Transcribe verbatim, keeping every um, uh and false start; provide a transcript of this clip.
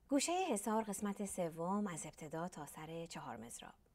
گوشه حصار قسمت سوم از ابتدا تا سر چهار مضراب.